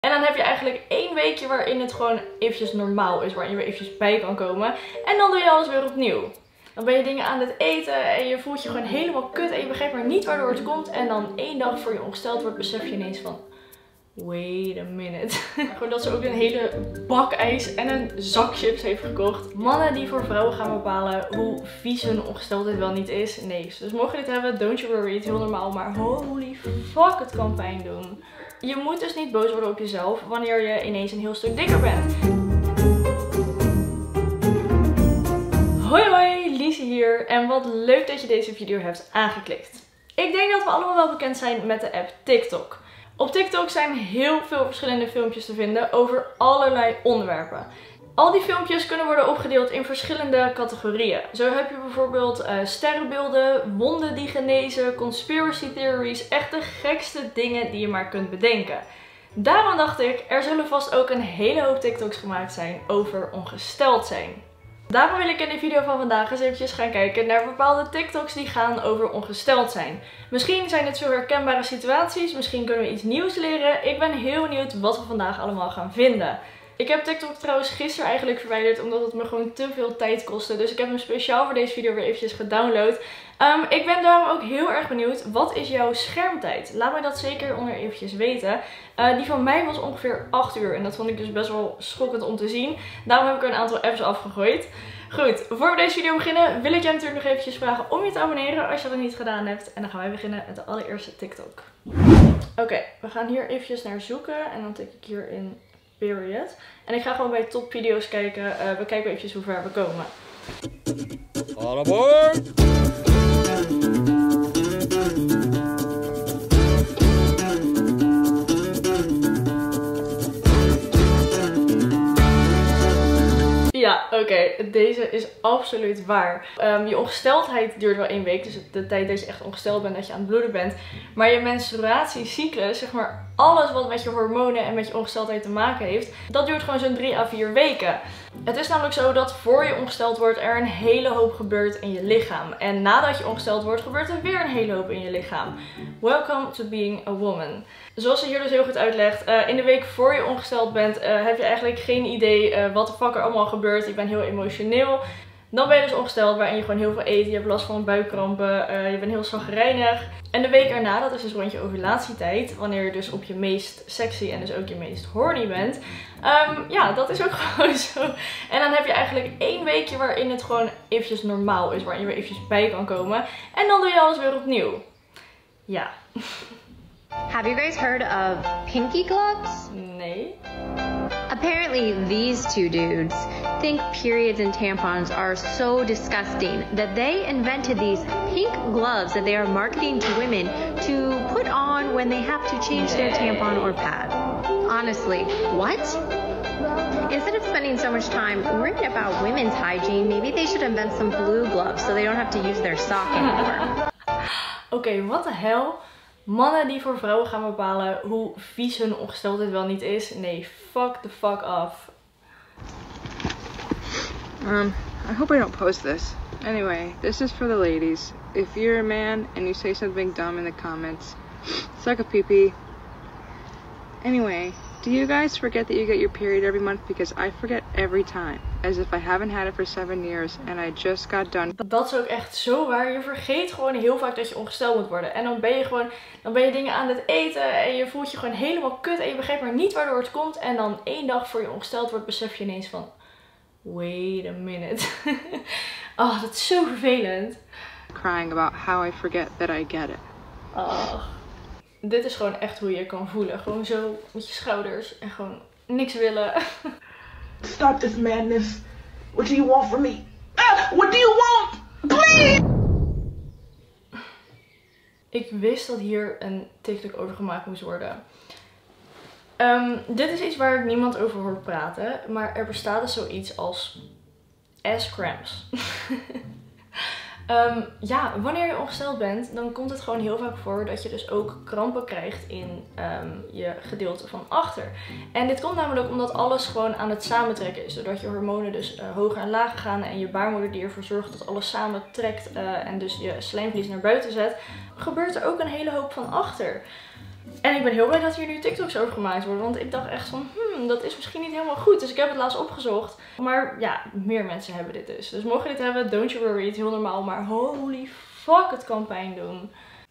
En dan heb je eigenlijk 1 weekje waarin het gewoon eventjes normaal is, waarin je weer eventjes bij kan komen. En dan doe je alles weer opnieuw. Dan ben je dingen aan het eten en je voelt je gewoon helemaal kut en je begrijpt maar niet waardoor het komt. En dan 1 dag voor je ongesteld wordt, besef je ineens van... Wait a minute. Gewoon dat ze ook een hele bak ijs en een zak chips heeft gekocht. Mannen die voor vrouwen gaan bepalen hoe vies hun ongesteldheid wel niet is. Nee, dus mocht je dit hebben, don't you worry. Het is heel normaal, maar holy fuck, het kan pijn doen. Je moet dus niet boos worden op jezelf wanneer je ineens een heel stuk dikker bent. Hoi hoi, Liesje hier. En wat leuk dat je deze video hebt aangeklikt. Ik denk dat we allemaal wel bekend zijn met de app TikTok. Op TikTok zijn heel veel verschillende filmpjes te vinden over allerlei onderwerpen. Al die filmpjes kunnen worden opgedeeld in verschillende categorieën. Zo heb je bijvoorbeeld sterrenbeelden, wonden die genezen, conspiracy theories, echt de gekste dingen die je maar kunt bedenken. Daarom dacht ik, er zullen vast ook een hele hoop TikToks gemaakt zijn over ongesteld zijn. Daarom wil ik in de video van vandaag eens eventjes gaan kijken naar bepaalde TikToks die gaan over ongesteld zijn. Misschien zijn dit zo herkenbare situaties, misschien kunnen we iets nieuws leren. Ik ben heel benieuwd wat we vandaag allemaal gaan vinden. Ik heb TikTok trouwens gisteren eigenlijk verwijderd omdat het me gewoon te veel tijd kostte. Dus ik heb hem speciaal voor deze video weer eventjes gedownload. Ik ben daarom ook heel erg benieuwd, wat is jouw schermtijd? Laat mij dat zeker onder eventjes weten. Die van mij was ongeveer 8 uur en dat vond ik dus best wel schokkend om te zien. Daarom heb ik er een aantal apps afgegooid. Goed, voor we deze video beginnen wil ik jij natuurlijk nog eventjes vragen om je te abonneren als je dat niet gedaan hebt. En dan gaan wij beginnen met de allereerste TikTok. Oké, we gaan hier eventjes naar zoeken en dan tik ik hier in period. En ik ga gewoon bij top video's kijken. We kijken eventjes hoe ver we komen. All aboard! Ja, oké, deze is absoluut waar. Je ongesteldheid duurt wel 1 week, dus de tijd dat je echt ongesteld bent, dat je aan het bloeden bent. Maar je menstruatiecyclus, zeg maar alles wat met je hormonen en met je ongesteldheid te maken heeft, dat duurt gewoon zo'n 3 à 4 weken. Het is namelijk zo dat voor je ongesteld wordt er een hele hoop gebeurt in je lichaam. En nadat je ongesteld wordt, gebeurt er weer een hele hoop in je lichaam. Welcome to being a woman. Zoals ze hier dus heel goed uitlegt, in de week voor je ongesteld bent, heb je eigenlijk geen idee wat de fuck er allemaal gebeurt. Je bent heel emotioneel. Dan ben je dus ongesteld, waarin je gewoon heel veel eet. Je hebt last van buikkrampen, je bent heel chagrijnig. En de week erna, dat is dus rond je ovulatietijd, wanneer je dus op je meest sexy en dus ook je meest horny bent. Ja, dat is ook gewoon zo. En dan heb je eigenlijk 1 weekje waarin het gewoon eventjes normaal is, waarin je weer eventjes bij kan komen. En dan doe je alles weer opnieuw. Ja. Have you guys heard of pinky gloves? Nee. Apparently these 2 dudes think periods and tampons are so disgusting that they invented these pink gloves that they are marketing to women to put on when they have to change their tampon or pad. Honestly, what? Instead of spending so much time worrying about women's hygiene, maybe they should invent some blue gloves so they don't have to use their sock anymore. Oké, wat de hel? Mannen die voor vrouwen gaan bepalen hoe vies hun ongesteldheid wel niet is. Nee, fuck the fuck off. I hope I don't post this. Anyway, this is for the ladies. If you're a man and you say something dumb in the comments, suck a pee-pee. Anyway, do you guys forget that you get your period every month? Because I forget every time. As if I haven't had it for 7 years and I just got done. Dat is ook echt zo waar. Je vergeet gewoon heel vaak dat je ongesteld moet worden. En dan ben je dingen aan het eten en je voelt je gewoon helemaal kut en je begrijpt maar niet waardoor het komt. En dan 1 dag voor je ongesteld wordt, besef je ineens van... Wait a minute. Oh, dat is zo vervelend. Crying about how I forget that I get it. Oh. Dit is gewoon echt hoe je je kan voelen. Gewoon zo met je schouders en gewoon niks willen. Stop this madness. What do you want from me? What do you want? Please! Ik wist dat hier een TikTok over gemaakt moest worden. Dit is iets waar ik niemand over hoor praten. Maar er bestaat dus zoiets als ass cramps. Ja, wanneer je ongesteld bent, dan komt het gewoon heel vaak voor dat je dus ook krampen krijgt in je gedeelte van achter. En dit komt namelijk omdat alles gewoon aan het samentrekken is. Doordat je hormonen dus hoger en lager gaan en je baarmoeder die ervoor zorgt dat alles samen trekt en dus je slijmvlies naar buiten zet, gebeurt er ook een hele hoop van achter. En ik ben heel blij dat hier nu TikToks over gemaakt worden. Want ik dacht echt van, dat is misschien niet helemaal goed. Dus ik heb het laatst opgezocht. Maar ja, meer mensen hebben dit dus. Dus mocht je dit hebben, don't you worry. Het is heel normaal. Maar holy fuck, het kan pijn doen.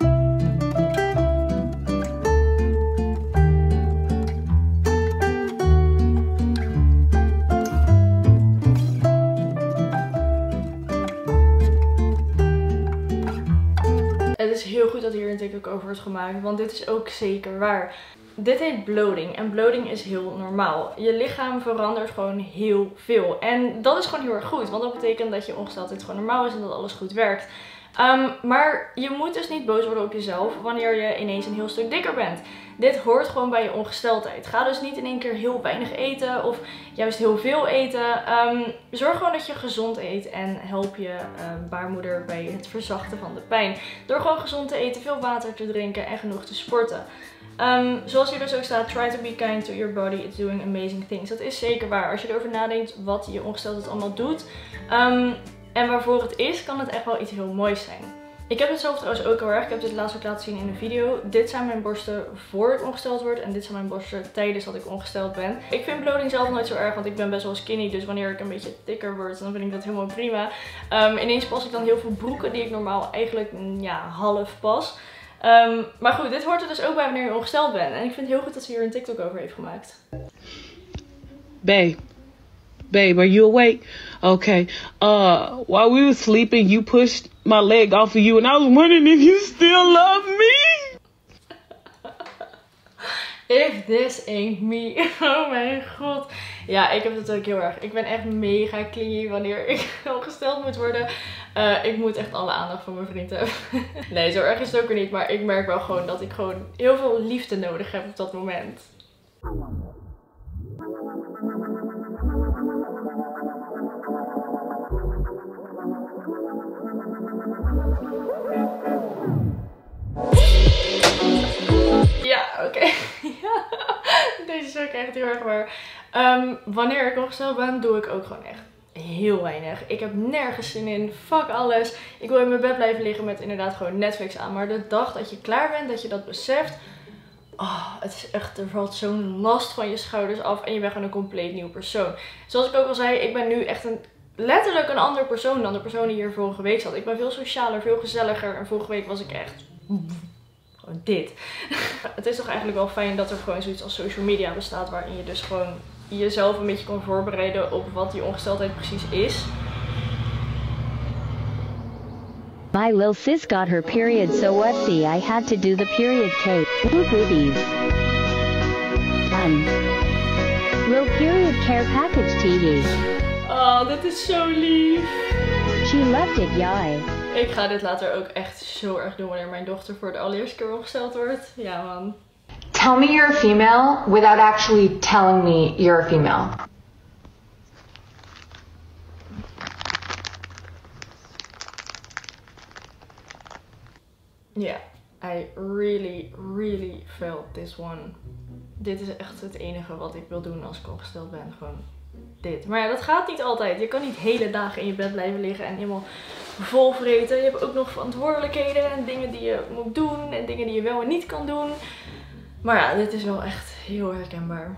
Het is heel goed dat hier een TikTok over wordt gemaakt, want dit is ook zeker waar. Dit heet bloating en bloating is heel normaal. Je lichaam verandert gewoon heel veel en dat is gewoon heel erg goed, want dat betekent dat je ongesteldheid gewoon normaal is en dat alles goed werkt. Maar je moet dus niet boos worden op jezelf wanneer je ineens een heel stuk dikker bent. Dit hoort gewoon bij je ongesteldheid. Ga dus niet in één keer heel weinig eten of juist heel veel eten. Zorg gewoon dat je gezond eet en help je baarmoeder bij het verzachten van de pijn. Door gewoon gezond te eten, veel water te drinken en genoeg te sporten. Zoals hier dus ook staat, try to be kind to your body, it's doing amazing things. Dat is zeker waar. Als je erover nadenkt wat je ongesteldheid allemaal doet en waarvoor het is, kan het echt wel iets heel moois zijn. Ik heb het zelf trouwens ook heel erg. Ik heb dit laatst ook laten zien in een video. Dit zijn mijn borsten voor ik ongesteld word. En dit zijn mijn borsten tijdens dat ik ongesteld ben. Ik vind bloating zelf nooit zo erg, want ik ben best wel skinny. Dus wanneer ik een beetje dikker word, dan vind ik dat helemaal prima. Ineens pas ik dan heel veel broeken die ik normaal eigenlijk half pas. Maar goed, dit hoort er dus ook bij wanneer je ongesteld bent. En ik vind het heel goed dat ze hier een TikTok over heeft gemaakt. Babe, are you awake? Okay. While we were sleeping, you pushed my leg off of you, and I was wondering if you still love me. If this ain't me. Oh mijn god. Ja, ik heb het ook heel erg. Ik ben echt mega clingy wanneer ik ongesteld moet worden. Ik moet echt alle aandacht van mijn vriend hebben. Nee, zo erg is het ook weer niet. Maar ik merk wel gewoon dat ik gewoon heel veel liefde nodig heb op dat moment. Ja, oké. Ja, deze is ook echt heel erg waar. Wanneer ik ongesteld ben, doe ik ook gewoon echt heel weinig. Ik heb nergens zin in. Fuck alles. Ik wil in mijn bed blijven liggen met inderdaad gewoon Netflix aan. Maar de dag dat je klaar bent, dat je dat beseft. Oh, het is echt, er valt zo'n last van je schouders af. En je bent gewoon een compleet nieuw persoon. Zoals ik ook al zei, ik ben nu echt letterlijk een ander persoon dan de persoon die hier vorige week zat. Ik ben veel socialer, veel gezelliger. En vorige week was ik echt gewoon dit. Het is toch eigenlijk wel fijn dat er gewoon zoiets als social media bestaat. Waarin je dus gewoon jezelf een beetje kan voorbereiden op wat die ongesteldheid precies is. My lil sis got her period, so what's I had to do the period cake. Woo boobies. Lil period care package TV. Oh, dat is zo lief. She loved it, yay. Ik ga dit later ook echt zo erg doen wanneer mijn dochter voor de allereerste keer ongesteld wordt. Ja man. Tell me you're a female without actually telling me you're a female. Ja, I really felt this one. Dit is echt het enige wat ik wil doen als ik ongesteld ben. Gewoon dit. Maar ja, dat gaat niet altijd. Je kan niet hele dagen in je bed blijven liggen en helemaal vol vreten. Je hebt ook nog verantwoordelijkheden en dingen die je moet doen en dingen die je wel en niet kan doen. Maar ja, dit is wel echt heel herkenbaar.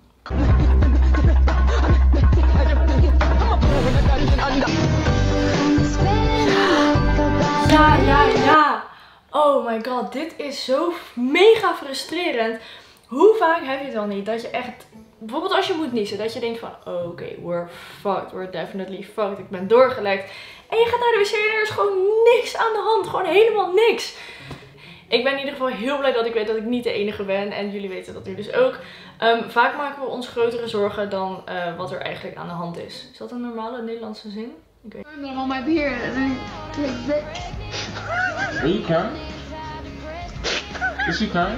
Ja. Oh my god, dit is zo mega frustrerend. Hoe vaak heb je het dan niet dat je echt, bijvoorbeeld als je moet niezen, dat je denkt van oké, we're fucked, we're definitely fucked, ik ben doorgelekt. En je gaat naar de wc en er is gewoon niks aan de hand, gewoon helemaal niks. Ik ben in ieder geval heel blij dat ik weet dat ik niet de enige ben en jullie weten dat nu dus ook. Vaak maken we ons grotere zorgen dan wat er eigenlijk aan de hand is. Is dat een normale Nederlandse zin? Ik weet niet. On my beard and I take this. Are you crying? Is she crying?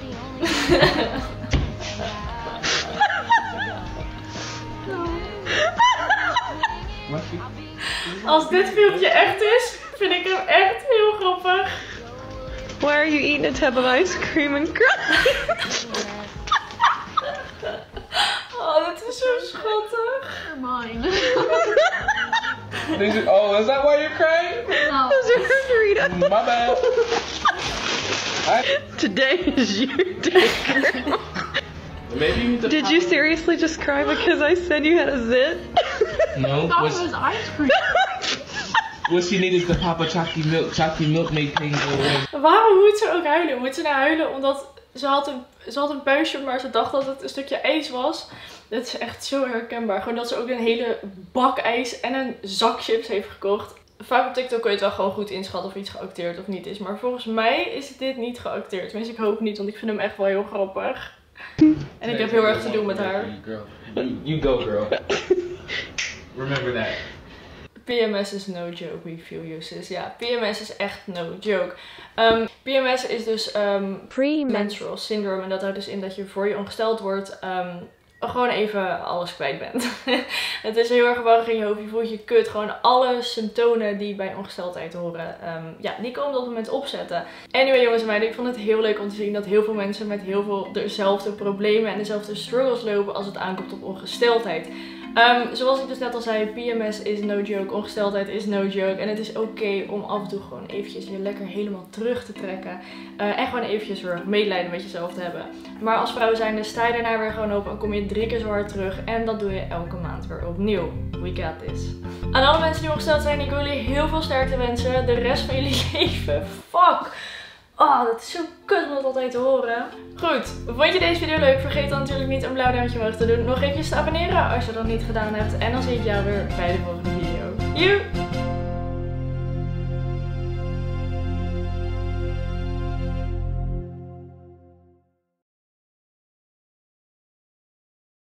Als dit filmpje echt is, vind ik hem echt heel grappig. Why are you eating a tub of ice cream and crying? Oh, dat is zo schattig. Mine. Oh, is that why you're crying? No. Those are her Doritos. My bad. Today is your day, girl. Maybe you need to Did you seriously just cry because I said you had a zit? No. That was ice cream. What she needed to pop a chocolate milk made pain go away. Waarom moet ze ook huilen? Moet ze nou huilen omdat ze had een buisje, maar ze dacht dat het een stukje ijs was? Dat is echt zo herkenbaar. Gewoon dat ze ook een hele bak ijs en een zak chips heeft gekocht. Vaak op TikTok kun je het wel gewoon goed inschatten of iets geacteerd of niet is. Maar volgens mij is dit niet geacteerd. Tenminste, ik hoop niet, want ik vind hem echt wel heel grappig. En ik heb heel erg te doen met haar. You go, girl. Remember that. PMS is no joke, we feel you sis. Ja, PMS is echt no joke. PMS is dus premenstrual syndrome. En dat houdt dus in dat je voor je ongesteld wordt gewoon even alles kwijt bent. Het is heel erg warrig in je hoofd, je voelt je kut. Gewoon alle symptomen die bij ongesteldheid horen, ja, die komen op dat moment opzetten. Anyway jongens en meiden, ik vond het heel leuk om te zien dat heel veel mensen met heel veel dezelfde problemen en dezelfde struggles lopen als het aankomt op ongesteldheid. Zoals ik dus net al zei, PMS is no joke, ongesteldheid is no joke. En het is oké om af en toe gewoon eventjes je lekker helemaal terug te trekken. En gewoon eventjes weer medelijden met jezelf te hebben. Maar als vrouw zijnde sta je daarna weer gewoon op en kom je 3 keer zo hard terug. En dat doe je elke maand weer opnieuw. We got this. Aan alle mensen die ongesteld zijn, ik wil jullie heel veel sterkte wensen. De rest van jullie leven. Fuck! Oh, dat is zo kut om dat altijd te horen. Goed, vond je deze video leuk? Vergeet dan natuurlijk niet een blauw duimpje omhoog te doen. Nog eventjes te abonneren als je dat niet gedaan hebt. En dan zie ik jou weer bij de volgende video. Joe!